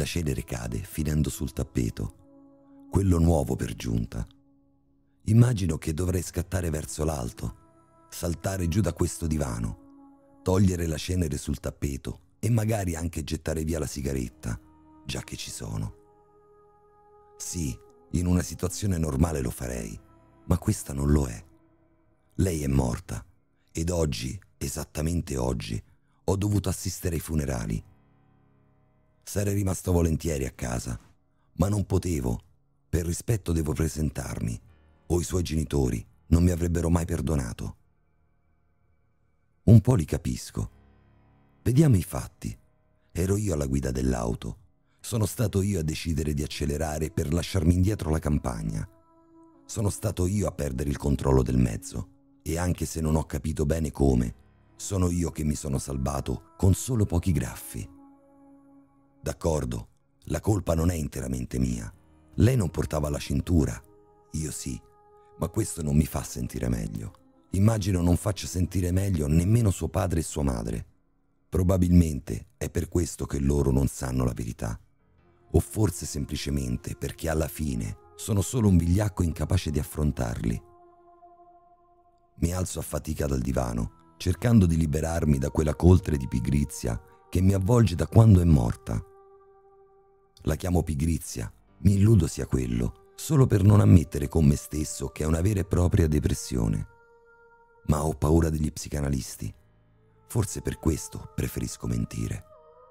La cenere cade finendo sul tappeto, quello nuovo per giunta. Immagino che dovrei scattare verso l'alto, saltare giù da questo divano, togliere la cenere sul tappeto e magari anche gettare via la sigaretta, già che ci sono. Sì, in una situazione normale lo farei, ma questa non lo è. Lei è morta ed oggi, esattamente oggi, ho dovuto assistere ai funerali. Sarei rimasto volentieri a casa, ma non potevo. Per rispetto devo presentarmi, o i suoi genitori non mi avrebbero mai perdonato. Un po' li capisco. Vediamo i fatti. Ero io alla guida dell'auto. Sono stato io a decidere di accelerare per lasciarmi indietro la campagna. Sono stato io a perdere il controllo del mezzo e anche se non ho capito bene come, sono io che mi sono salvato con solo pochi graffi. D'accordo, la colpa non è interamente mia. Lei non portava la cintura, io sì, ma questo non mi fa sentire meglio. Immagino non faccia sentire meglio nemmeno suo padre e sua madre. Probabilmente è per questo che loro non sanno la verità. O forse semplicemente perché alla fine sono solo un vigliacco incapace di affrontarli. Mi alzo a fatica dal divano, cercando di liberarmi da quella coltre di pigrizia che mi avvolge da quando è morta. La chiamo pigrizia, mi illudo sia quello, solo per non ammettere con me stesso che è una vera e propria depressione. Ma ho paura degli psicanalisti. Forse per questo preferisco mentire.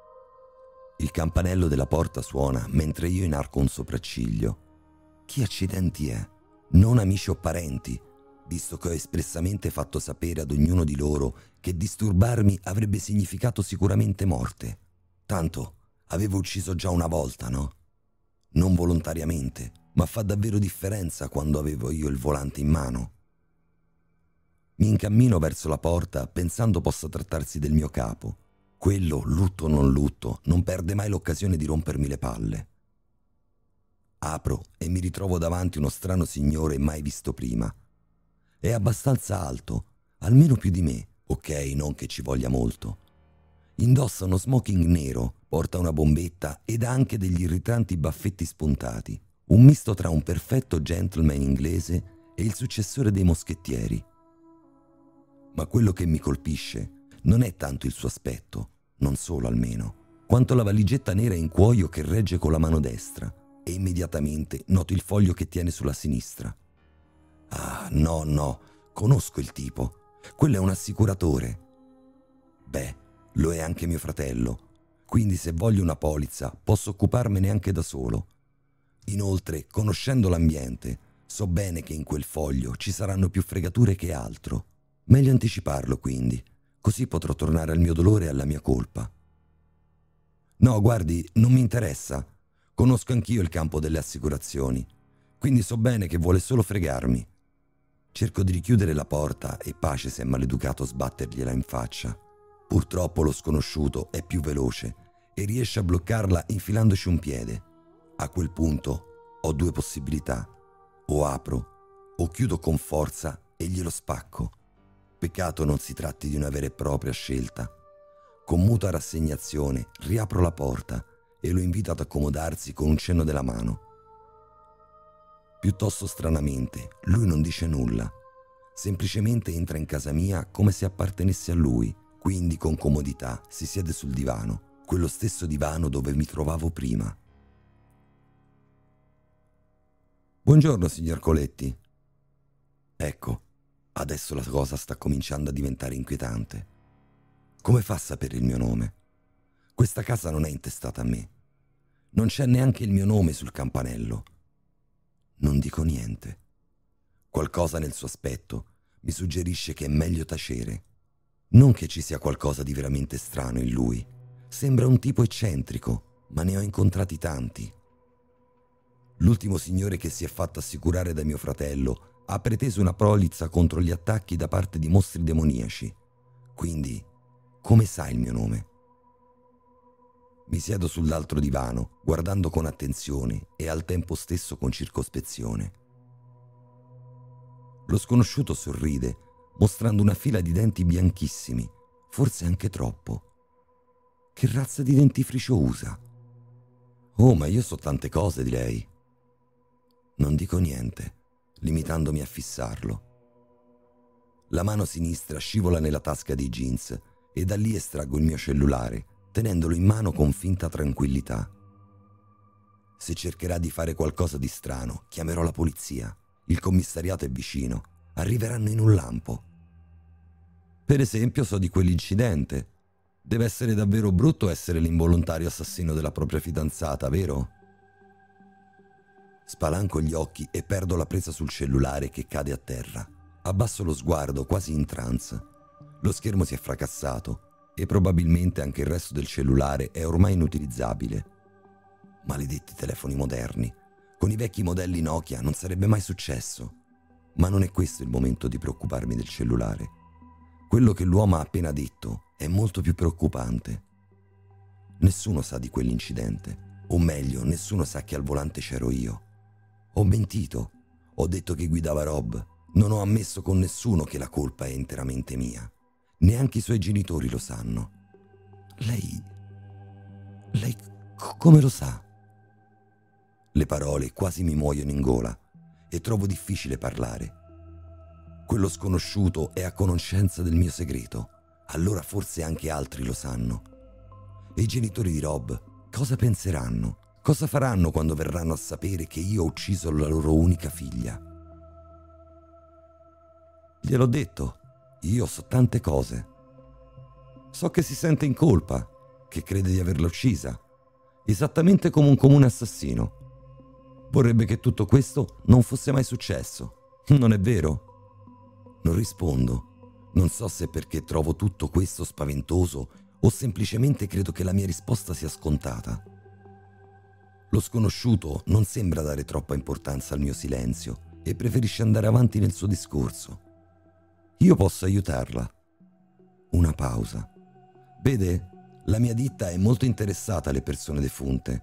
Il campanello della porta suona mentre io inarco un sopracciglio. Chi accidenti è? Non amici o parenti, visto che ho espressamente fatto sapere ad ognuno di loro che disturbarmi avrebbe significato sicuramente morte. Tanto avevo ucciso già una volta, no? Non volontariamente, ma fa davvero differenza quando avevo io il volante in mano. Mi incammino verso la porta pensando possa trattarsi del mio capo. Quello, lutto o non lutto, non perde mai l'occasione di rompermi le palle. Apro e mi ritrovo davanti uno strano signore mai visto prima. È abbastanza alto, almeno più di me, ok, non che ci voglia molto. Indossa uno smoking nero, porta una bombetta ed ha anche degli irritanti baffetti spuntati, un misto tra un perfetto gentleman inglese e il successore dei moschettieri. Ma quello che mi colpisce non è tanto il suo aspetto, non solo almeno, quanto la valigetta nera in cuoio che regge con la mano destra e immediatamente noto il foglio che tiene sulla sinistra. Ah, no, conosco il tipo, quello è un assicuratore. Beh, lo è anche mio fratello, quindi se voglio una polizza posso occuparmene anche da solo. Inoltre, conoscendo l'ambiente, so bene che in quel foglio ci saranno più fregature che altro. Meglio anticiparlo, quindi, così potrò tornare al mio dolore e alla mia colpa. No, guardi, non mi interessa. Conosco anch'io il campo delle assicurazioni, quindi so bene che vuole solo fregarmi. Cerco di richiudere la porta e pace se è maleducato sbattergliela in faccia. Purtroppo lo sconosciuto è più veloce e riesce a bloccarla infilandoci un piede. A quel punto ho due possibilità. O apro o chiudo con forza e glielo spacco. Peccato non si tratti di una vera e propria scelta. Con muta rassegnazione riapro la porta e lo invito ad accomodarsi con un cenno della mano. Piuttosto stranamente, lui non dice nulla. Semplicemente entra in casa mia come se appartenesse a lui, quindi con comodità si siede sul divano, quello stesso divano dove mi trovavo prima. Buongiorno, signor Coletti. Ecco, adesso la cosa sta cominciando a diventare inquietante. Come fa a sapere il mio nome? Questa casa non è intestata a me. Non c'è neanche il mio nome sul campanello. Non dico niente. Qualcosa nel suo aspetto mi suggerisce che è meglio tacere. Non che ci sia qualcosa di veramente strano in lui. Sembra un tipo eccentrico, ma ne ho incontrati tanti. L'ultimo signore che si è fatto assicurare da mio fratello ha preteso una polizza contro gli attacchi da parte di mostri demoniaci. Quindi, come sa il mio nome? Mi siedo sull'altro divano, guardando con attenzione e al tempo stesso con circospezione. Lo sconosciuto sorride, mostrando una fila di denti bianchissimi, forse anche troppo. Che razza di dentifricio usa? Oh, ma io so tante cose di lei. Non dico niente, limitandomi a fissarlo. La mano sinistra scivola nella tasca dei jeans e da lì estraggo il mio cellulare, tenendolo in mano con finta tranquillità. Se cercherà di fare qualcosa di strano, chiamerò la polizia. Il commissariato è vicino. Arriveranno in un lampo. Per esempio, so di quell'incidente. Deve essere davvero brutto essere l'involontario assassino della propria fidanzata, vero? Spalanco gli occhi e perdo la presa sul cellulare che cade a terra. Abbasso lo sguardo, quasi in trance. Lo schermo si è fracassato e probabilmente anche il resto del cellulare è ormai inutilizzabile. Maledetti telefoni moderni. Con i vecchi modelli Nokia non sarebbe mai successo. Ma non è questo il momento di preoccuparmi del cellulare. Quello che l'uomo ha appena detto è molto più preoccupante. Nessuno sa di quell'incidente, o meglio, nessuno sa che al volante c'ero io. Ho mentito, ho detto che guidava Rob, non ho ammesso con nessuno che la colpa è interamente mia. Neanche i suoi genitori lo sanno. Lei come lo sa? Le parole quasi mi muoiono in gola e trovo difficile parlare. Quello sconosciuto è a conoscenza del mio segreto, allora forse anche altri lo sanno. E i genitori di Rob cosa penseranno? Cosa faranno quando verranno a sapere che io ho ucciso la loro unica figlia? Gliel'ho detto, io so tante cose. So che si sente in colpa, che crede di averla uccisa, esattamente come un comune assassino. Vorrebbe che tutto questo non fosse mai successo, non è vero? Non rispondo. Non so se perché trovo tutto questo spaventoso o semplicemente credo che la mia risposta sia scontata. Lo sconosciuto non sembra dare troppa importanza al mio silenzio e preferisce andare avanti nel suo discorso. Io posso aiutarla. Una pausa. Vede, la mia ditta è molto interessata alle persone defunte.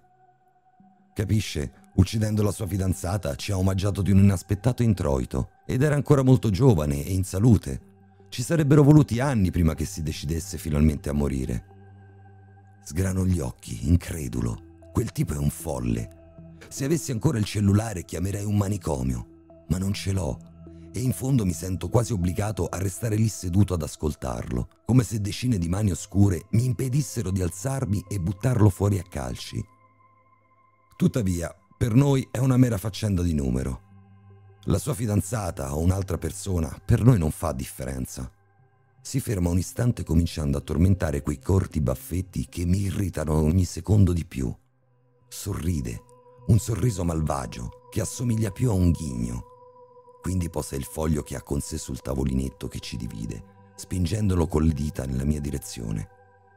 Capisce? Uccidendo la sua fidanzata ci ha omaggiato di un inaspettato introito ed era ancora molto giovane e in salute. Ci sarebbero voluti anni prima che si decidesse finalmente a morire. Sgrano gli occhi, incredulo. Quel tipo è un folle. Se avessi ancora il cellulare chiamerei un manicomio, ma non ce l'ho e in fondo mi sento quasi obbligato a restare lì seduto ad ascoltarlo, come se decine di mani oscure mi impedissero di alzarmi e buttarlo fuori a calci. Tuttavia, per noi è una mera faccenda di numero. La sua fidanzata o un'altra persona per noi non fa differenza. Si ferma un istante cominciando a tormentare quei corti baffetti che mi irritano ogni secondo di più. Sorride, un sorriso malvagio che assomiglia più a un ghigno. Quindi posa il foglio che ha con sé sul tavolinetto che ci divide, spingendolo con le dita nella mia direzione.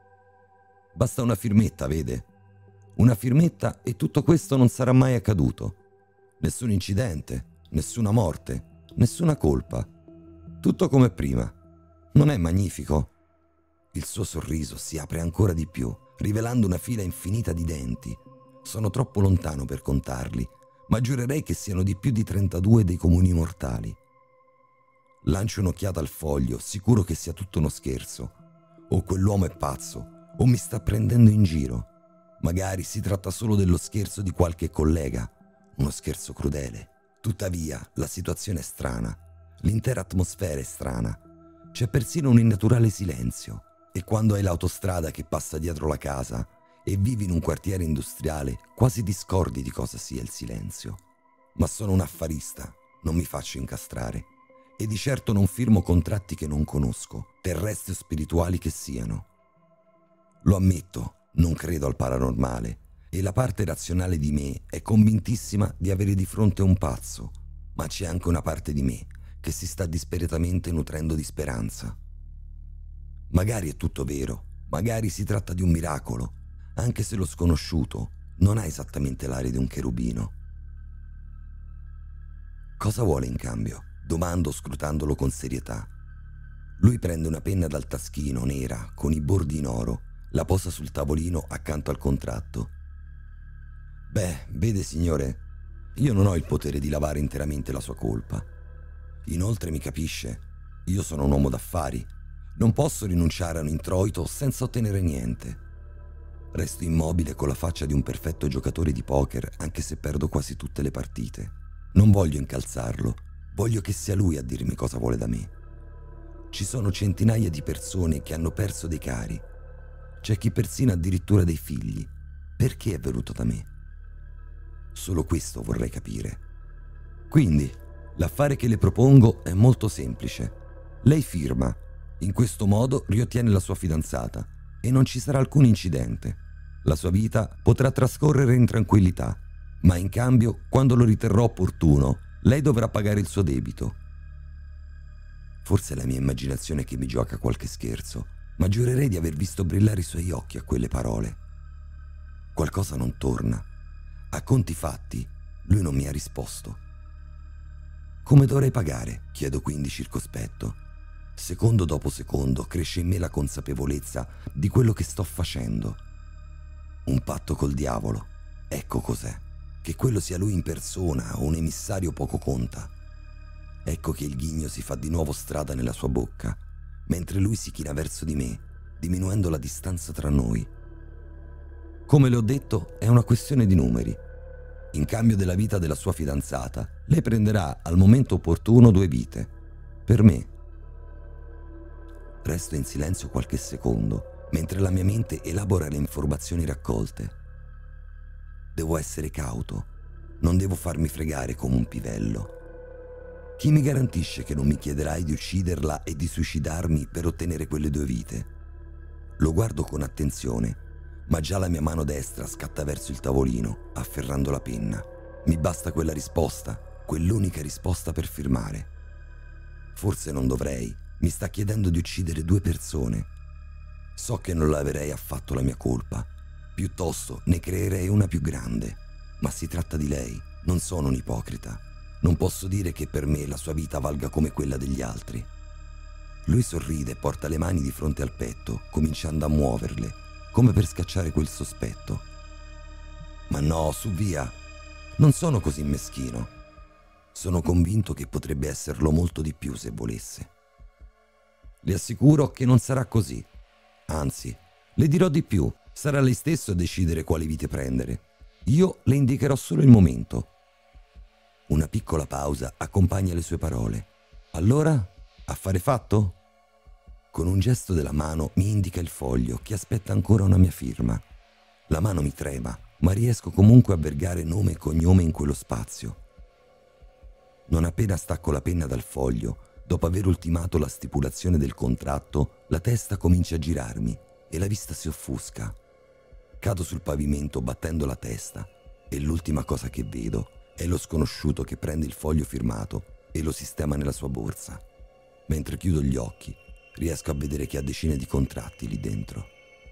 Basta una firmetta, vede? Una firmetta e tutto questo non sarà mai accaduto. Nessun incidente, nessuna morte, nessuna colpa. Tutto come prima. Non è magnifico? Il suo sorriso si apre ancora di più, rivelando una fila infinita di denti. Sono troppo lontano per contarli, ma giurerei che siano di più di 32 dei comuni mortali. Lancio un'occhiata al foglio, sicuro che sia tutto uno scherzo. O quell'uomo è pazzo, o mi sta prendendo in giro. Magari si tratta solo dello scherzo di qualche collega, uno scherzo crudele. Tuttavia, la situazione è strana, l'intera atmosfera è strana. C'è persino un innaturale silenzio, e quando hai l'autostrada che passa dietro la casa e vivi in un quartiere industriale, quasi discordi di cosa sia il silenzio. Ma sono un affarista, non mi faccio incastrare, e di certo non firmo contratti che non conosco, terrestri o spirituali che siano. Lo ammetto, non credo al paranormale, e la parte razionale di me è convintissima di avere di fronte un pazzo, ma c'è anche una parte di me che si sta disperatamente nutrendo di speranza. Magari è tutto vero, magari si tratta di un miracolo, anche se lo sconosciuto non ha esattamente l'aria di un cherubino. Cosa vuole in cambio? Domando scrutandolo con serietà. Lui prende una penna dal taschino nera con i bordi in oro, la posa sul tavolino accanto al contratto. Beh, vede signore, io non ho il potere di lavare interamente la sua colpa. Inoltre mi capisce, io sono un uomo d'affari, non posso rinunciare a un introito senza ottenere niente. Resto immobile con la faccia di un perfetto giocatore di poker, anche se perdo quasi tutte le partite. Non voglio incalzarlo, voglio che sia lui a dirmi cosa vuole da me. Ci sono centinaia di persone che hanno perso dei cari. C'è chi persino addirittura dei figli. Perché è venuto da me? Solo questo vorrei capire. Quindi, l'affare che le propongo è molto semplice. Lei firma. In questo modo riottiene la sua fidanzata e non ci sarà alcun incidente. La sua vita potrà trascorrere in tranquillità, ma in cambio, quando lo riterrò opportuno, lei dovrà pagare il suo debito. Forse è la mia immaginazione che mi gioca qualche scherzo, ma giurerei di aver visto brillare i suoi occhi a quelle parole. Qualcosa non torna. A conti fatti, lui non mi ha risposto. Come dovrei pagare? Chiedo quindi circospetto. Secondo dopo secondo cresce in me la consapevolezza di quello che sto facendo. Un patto col diavolo. Ecco cos'è. Che quello sia lui in persona o un emissario poco conta. Ecco che il ghigno si fa di nuovo strada nella sua bocca, mentre lui si china verso di me, diminuendo la distanza tra noi. Come le ho detto, è una questione di numeri. In cambio della vita della sua fidanzata, lei prenderà al momento opportuno 2 vite. Per me. Resto in silenzio qualche secondo, mentre la mia mente elabora le informazioni raccolte. Devo essere cauto, non devo farmi fregare come un pivello. Chi mi garantisce che non mi chiederai di ucciderla e di suicidarmi per ottenere quelle 2 vite? Lo guardo con attenzione, ma già la mia mano destra scatta verso il tavolino, afferrando la penna. Mi basta quella risposta, quell'unica risposta per firmare. Forse non dovrei, mi sta chiedendo di uccidere 2 persone. So che non laverei affatto la mia colpa, piuttosto ne creerei una più grande, ma si tratta di lei, non sono un ipocrita. Non posso dire che per me la sua vita valga come quella degli altri. Lui sorride e porta le mani di fronte al petto, cominciando a muoverle, come per scacciare quel sospetto. Ma no, su via, non sono così meschino. Sono convinto che potrebbe esserlo molto di più se volesse. Le assicuro che non sarà così. Anzi, le dirò di più, sarà lei stesso a decidere quali vite prendere. Io le indicherò solo il momento. Una piccola pausa accompagna le sue parole. Allora, affare fatto? Con un gesto della mano mi indica il foglio che aspetta ancora una mia firma. La mano mi trema, ma riesco comunque a vergare nome e cognome in quello spazio. Non appena stacco la penna dal foglio, dopo aver ultimato la stipulazione del contratto, la testa comincia a girarmi e la vista si offusca. Cado sul pavimento battendo la testa e l'ultima cosa che vedo è lo sconosciuto che prende il foglio firmato e lo sistema nella sua borsa. Mentre chiudo gli occhi, riesco a vedere che ha decine di contratti lì dentro.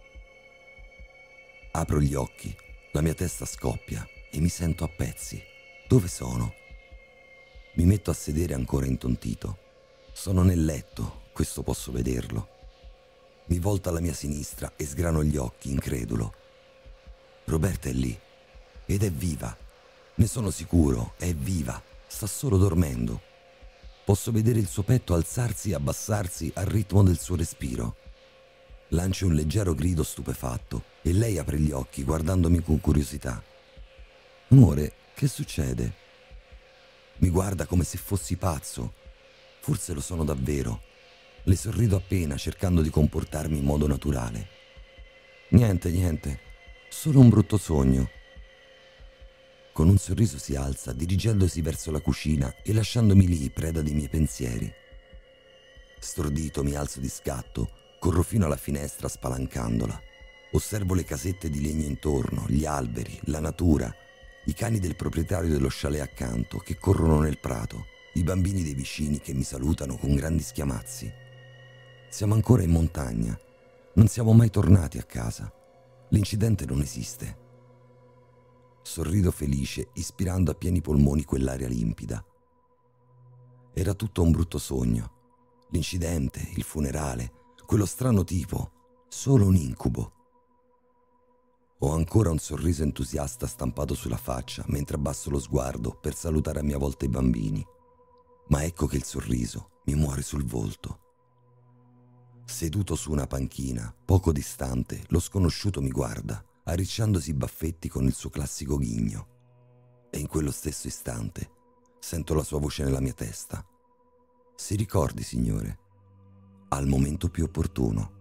Apro gli occhi, la mia testa scoppia e mi sento a pezzi. Dove sono? Mi metto a sedere ancora intontito. Sono nel letto, questo posso vederlo. Mi volto alla mia sinistra e sgrano gli occhi, incredulo. Roberta è lì, ed è viva. Ne sono sicuro, è viva, sta solo dormendo. Posso vedere il suo petto alzarsi e abbassarsi al ritmo del suo respiro. Lancio un leggero grido stupefatto e lei apre gli occhi guardandomi con curiosità. Amore, che succede? Mi guarda come se fossi pazzo. Forse lo sono davvero. Le sorrido appena, cercando di comportarmi in modo naturale. Niente, solo un brutto sogno. Con un sorriso si alza, dirigendosi verso la cucina e lasciandomi lì, preda dei miei pensieri. Stordito mi alzo di scatto, corro fino alla finestra spalancandola. Osservo le casette di legno intorno, gli alberi, la natura, i cani del proprietario dello chalet accanto che corrono nel prato, i bambini dei vicini che mi salutano con grandi schiamazzi. Siamo ancora in montagna, non siamo mai tornati a casa. L'incidente non esiste. Sorrido felice, ispirando a pieni polmoni quell'aria limpida. Era tutto un brutto sogno. L'incidente, il funerale, quello strano tipo, solo un incubo. Ho ancora un sorriso entusiasta stampato sulla faccia mentre abbasso lo sguardo per salutare a mia volta i bambini. Ma ecco che il sorriso mi muore sul volto. Seduto su una panchina, poco distante, lo sconosciuto mi guarda, arricciandosi i baffetti con il suo classico ghigno. E in quello stesso istante sento la sua voce nella mia testa. Si ricordi, signore, al momento più opportuno.